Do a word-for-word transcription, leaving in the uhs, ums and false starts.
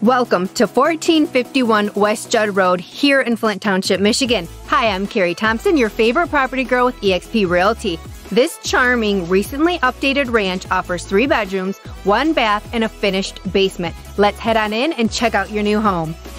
Welcome to fourteen fifty-one West Judd Road here in Flint Township, Michigan. Hi, I'm Carrie Thompson, your favorite property girl with E X P Realty. This charming, recently updated ranch offers three bedrooms, one bath, and a finished basement. Let's head on in and check out your new home.